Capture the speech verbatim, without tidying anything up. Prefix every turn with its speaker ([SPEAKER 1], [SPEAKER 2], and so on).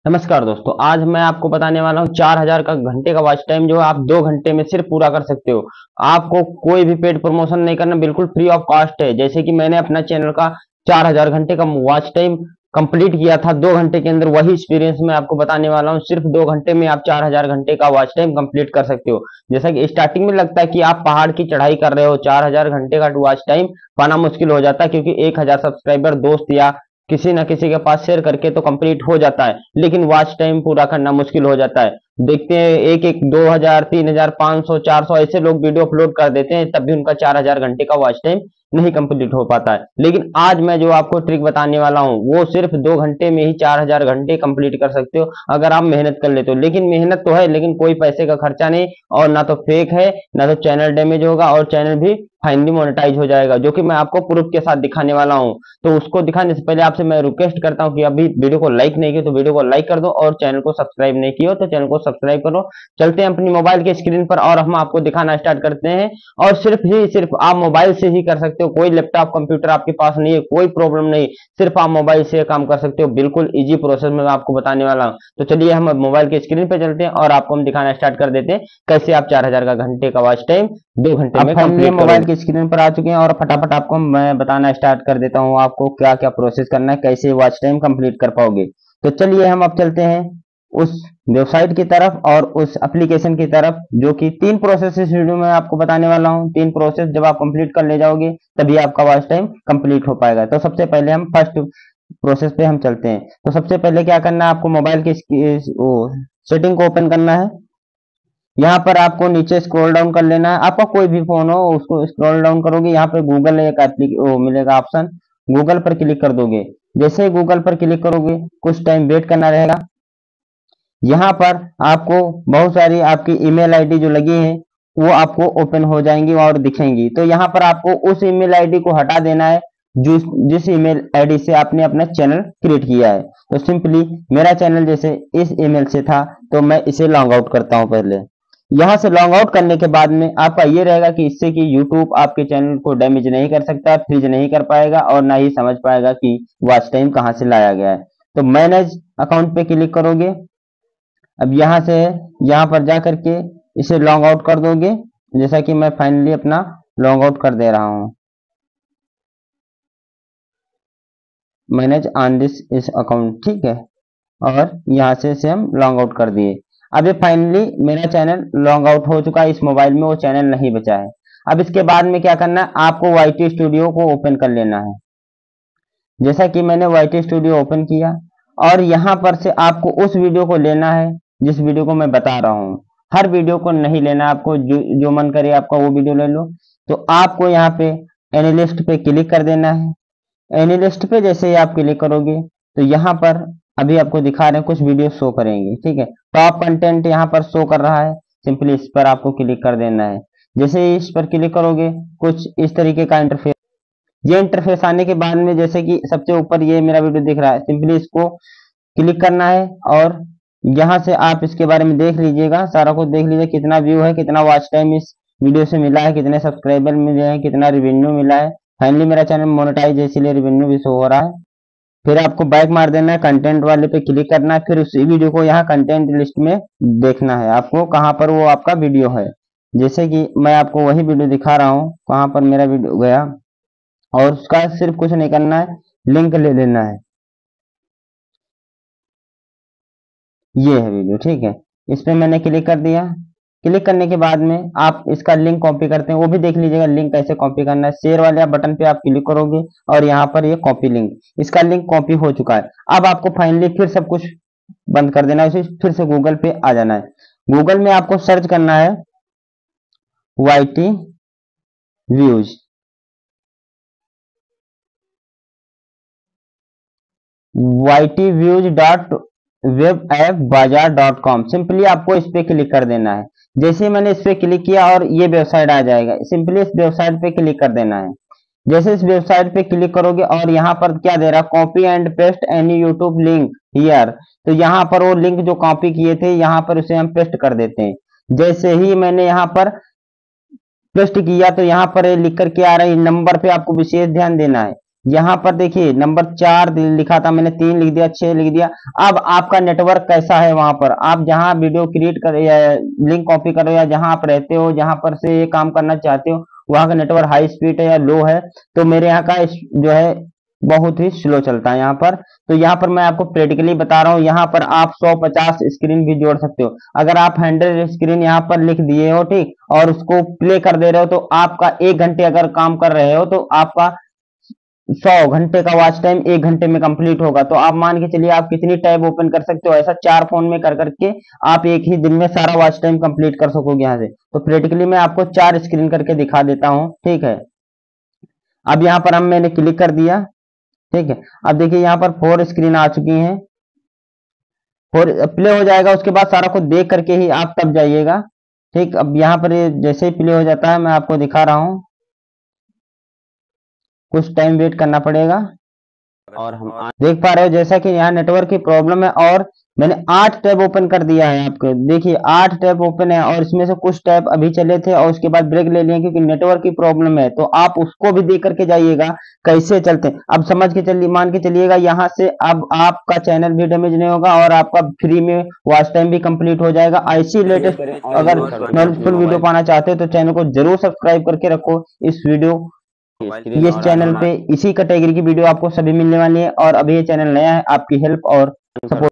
[SPEAKER 1] नमस्कार दोस्तों, आज मैं आपको बताने वाला हूँ चार हज़ार का घंटे का वॉच टाइम जो आप दो घंटे में सिर्फ पूरा कर सकते हो। आपको कोई भी पेड प्रमोशन नहीं करना, बिल्कुल फ्री ऑफ कॉस्ट है। जैसे कि मैंने अपना चैनल का चार हज़ार घंटे का वॉच टाइम कंप्लीट किया था दो घंटे के अंदर, वही एक्सपीरियंस मैं आपको बताने वाला हूँ। सिर्फ दो घंटे में आप चार हज़ार घंटे का वॉच टाइम कंप्लीट कर सकते हो। जैसा कि स्टार्टिंग में लगता है कि आप पहाड़ की चढ़ाई कर रहे हो, चार हज़ार घंटे का वॉच टाइम पाना मुश्किल हो जाता है, क्योंकि एक हज़ार सब्सक्राइबर दोस्त या किसी ना किसी के पास शेयर करके तो कंप्लीट हो जाता है, लेकिन वॉच टाइम पूरा करना मुश्किल हो जाता है। देखते हैं एक एक दो हजार तीन हजार पाँच सौ चार सौ ऐसे लोग वीडियो अपलोड कर देते हैं, तब भी उनका चार हज़ार घंटे का वॉच टाइम नहीं कंप्लीट हो पाता है। लेकिन आज मैं जो आपको ट्रिक बताने वाला हूँ वो सिर्फ दो घंटे में ही चार हज़ार घंटे कंप्लीट कर सकते हो, अगर आप मेहनत कर लेते हो। लेकिन मेहनत तो है, लेकिन कोई पैसे का खर्चा नहीं, और ना तो फेक है, ना तो चैनल डैमेज होगा, और चैनल भी फाइनली मोनेटाइज हो जाएगा, जो कि मैं आपको प्रूफ के साथ दिखाने वाला हूँ। तो उसको दिखाने से पहले आपसे मैं रिक्वेस्ट करता हूँ कि अभी वीडियो को लाइक नहीं किया तो वीडियो को लाइक कर दो, और चैनल को सब्सक्राइब नहीं किया तो चैनल को सब्सक्राइब करो। चलते हैं अपनी मोबाइल के स्क्रीन पर और हम आपको दिखाना स्टार्ट करते हैं। और सिर्फ ही सिर्फ आप मोबाइल से ही कर सकते हो, कोई लैपटॉप कंप्यूटर आपके पास नहीं है, कोई प्रॉब्लम नहीं, सिर्फ आप मोबाइल से काम कर सकते हो। बिल्कुल इजी प्रोसेस में मैं आपको बताने वाला हूँ। तो चलिए हम मोबाइल के स्क्रीन पे चलते हैं और आपको हम दिखाना स्टार्ट कर देते हैं कैसे आप चार हज़ार का घंटे का वॉच टाइम दो घंटे
[SPEAKER 2] अब
[SPEAKER 1] में
[SPEAKER 2] फाइनली
[SPEAKER 1] कंप्लीट
[SPEAKER 2] मोबाइल
[SPEAKER 1] करोगे।
[SPEAKER 2] की स्क्रीन पर आ चुके हैं और फटाफट आपको मैं बताना स्टार्ट कर देता हूँ आपको क्या क्या प्रोसेस करना है, कैसे वॉच टाइम कंप्लीट कर पाओगे। तो चलिए हम अब चलते हैं उस वेबसाइट की तरफ और उस एप्लीकेशन की तरफ, जो कि तीन प्रोसेस इस वीडियो में आपको बताने वाला हूँ। तीन प्रोसेस जब आप कंप्लीट कर ले जाओगे तभी आपका वॉच टाइम कंप्लीट हो पाएगा। तो सबसे पहले हम फर्स्ट प्रोसेस पे हम चलते हैं। तो सबसे पहले क्या करना है, आपको मोबाइल की सेटिंग को ओपन करना है। यहाँ पर आपको नीचे स्क्रॉल डाउन कर लेना है, आपका कोई भी फोन हो उसको स्क्रॉल डाउन करोगे, यहाँ पे गूगल एक एप्लीकेशन मिलेगा ऑप्शन, गूगल पर क्लिक कर दोगे। जैसे ही गूगल पर क्लिक करोगे कुछ टाइम वेट करना रहेगा। यहाँ पर आपको बहुत सारी आपकी ईमेल आईडी जो लगी है वो आपको ओपन हो जाएंगी और दिखेंगी। तो यहाँ पर आपको उस ईमेल आईडी को हटा देना है जो जिस ईमेल आईडी से आपने अपना चैनल क्रिएट किया है। तो सिंपली मेरा चैनल जैसे इस ईमेल से था तो मैं इसे लॉग आउट करता हूँ पहले। यहाँ से लॉग आउट करने के बाद में आपका ये रहेगा कि इससे कि यूट्यूब आपके चैनल को डैमेज नहीं कर सकता, फ्रीज नहीं कर पाएगा, और ना ही समझ पाएगा कि वॉच टाइम कहाँ से लाया गया है। तो मैनेज अकाउंट पे क्लिक करोगे। अब यहाँ से यहाँ पर जा करके इसे लॉग आउट कर दोगे, जैसा कि मैं फाइनली अपना लॉग आउट कर दे रहा हूँ। मैनेज ऑन दिस इस अकाउंट, ठीक है, और यहाँ से इसे हम लॉग आउट कर दिए। अब ये फाइनली मेरा चैनल लॉग आउट हो चुका है, इस मोबाइल में वो चैनल नहीं बचा है। अब इसके बाद में क्या करना है, आपको वाईटी स्टूडियो को ओपन कर लेना है। जैसा कि मैंने वाईटी स्टूडियो ओपन किया, और यहाँ पर से आपको उस वीडियो को लेना है जिस वीडियो को मैं बता रहा हूँ। हर वीडियो को नहीं लेना, आपको जो जो मन करे आपका वो वीडियो ले लो। तो आपको यहाँ पे एनालिस्ट पे क्लिक कर देना है। एनालिस्ट पे जैसे ही आप क्लिक करोगे तो यहाँ पर अभी आपको दिखा रहे हैं कुछ वीडियो शो करेंगे, ठीक है। टॉप कंटेंट यहाँ पर शो कर रहा है, सिंपली इस पर आपको क्लिक कर देना है। जैसे ही इस पर क्लिक करोगे कुछ इस तरीके का इंटरफेस, ये इंटरफेस आने के बाद में जैसे कि सबसे ऊपर ये मेरा वीडियो दिख रहा है, सिंपली इसको क्लिक करना है और यहाँ से आप इसके बारे में देख लीजिएगा, सारा कुछ देख लीजिए, कितना व्यू है, कितना वॉच टाइम इस वीडियो से मिला है, कितने सब्सक्राइबर मिले हैं, कितना रिवेन्यू मिला है। फाइनली मेरा चैनल मोनेटाइज है इसीलिए रिवेन्यू भी शो हो रहा है। फिर आपको बैक मार देना है, कंटेंट वाले पे क्लिक करना है, फिर उसी वीडियो को यहाँ कंटेंट लिस्ट में देखना है आपको कहाँ पर वो आपका वीडियो है। जैसे कि मैं आपको वही वीडियो दिखा रहा हूँ, कहाँ पर मेरा वीडियो गया, और उसका सिर्फ कुछ नहीं करना है, लिंक ले लेना है। ये है वीडियो, ठीक है। इस पे मैंने क्लिक कर दिया। क्लिक करने के बाद में आप इसका लिंक कॉपी करते हैं, वो भी देख लीजिएगा लिंक कैसे कॉपी करना है। शेयर वाले बटन पे आप क्लिक करोगे और यहाँ पर ये कॉपी लिंक, इसका लिंक कॉपी हो चुका है। अब आपको फाइनली फिर सब कुछ बंद कर देना है, उसे फिर से गूगल पे आ जाना है। गूगल में आपको सर्च करना है YT views, YT views dot web app Bazaar dot com, simply आपको इस पे क्लिक कर देना है। जैसे ही मैंने इस पे क्लिक किया और ये वेबसाइट आ जाएगा, सिंपली इस वेबसाइट पे क्लिक कर देना है। जैसे इस वेबसाइट पे क्लिक करोगे और यहाँ पर क्या दे रहा, copy and paste any YouTube link here, तो यहाँ पर वो लिंक जो कॉपी किए थे यहाँ पर उसे हम पेस्ट कर देते हैं। जैसे ही मैंने यहाँ पर पेस्ट किया तो यहाँ पर ये लिख करके आ रहा है, नंबर पे आपको विशेष ध्यान देना है। यहाँ पर देखिए नंबर चार लिखा था, मैंने तीन लिख दिया, छह लिख दिया। अब आपका नेटवर्क कैसा है, वहां पर आप जहां वीडियो क्रिएट कर या लिंक कॉपी करो या जहां आप रहते हो, जहां पर से ये काम करना चाहते हो, वहां का नेटवर्क हाई स्पीड है या लो है। तो मेरे यहाँ का जो है बहुत ही स्लो चलता है यहाँ पर। तो यहाँ पर मैं आपको प्रैक्टिकली बता रहा हूँ, यहाँ पर आप सौ पचास स्क्रीन भी जोड़ सकते हो। अगर आप हंड्रेड स्क्रीन यहाँ पर लिख दिए हो, ठीक, और उसको प्ले कर दे रहे हो, तो आपका एक घंटे अगर काम कर रहे हो तो आपका सौ घंटे का वॉच टाइम एक घंटे में कंप्लीट होगा। तो आप मान के चलिए आप कितनी टैब ओपन कर सकते हो, ऐसा चार फोन में कर करके आप एक ही दिन में सारा वॉच टाइम कंप्लीट कर सकोगे यहाँ से। तो प्रैक्टिकली मैं आपको चार स्क्रीन करके दिखा देता हूँ, ठीक है। अब यहाँ पर हम मैंने क्लिक कर दिया, ठीक है। अब देखिए यहाँ पर फोर स्क्रीन आ चुकी हैं, फोर प्ले हो जाएगा, उसके बाद सारा कुछ देख करके ही आप तब जाइएगा, ठीक। अब यहाँ पर ये जैसे ही प्ले हो जाता है मैं आपको दिखा रहा हूँ, कुछ टाइम वेट करना पड़ेगा। और हम देख पा रहे हो जैसा कि यहाँ नेटवर्क की प्रॉब्लम है, और मैंने आठ टैब ओपन कर दिया है। आपको देखिए आठ टैब ओपन है, और इसमें से कुछ टैब अभी चले थे और उसके बाद ब्रेक ले लिए क्योंकि नेटवर्क की प्रॉब्लम है। तो आप उसको भी देख करके जाइएगा कैसे चलते हैं। अब समझ के चलिए, मान के चलिएगा यहाँ से अब आपका चैनल भी डैमेज नहीं होगा और आपका फ्री में वॉच टाइम भी कंप्लीट हो जाएगा। ऐसी लेटेस्ट अगर नॉलेजफुल वीडियो पाना चाहते हो तो चैनल को जरूर सब्सक्राइब करके रखो। इस वीडियो इस चैनल पे इसी कैटेगरी की वीडियो आपको सभी मिलने वाली है, और अभी ये चैनल नया है, आपकी हेल्प और सपोर्ट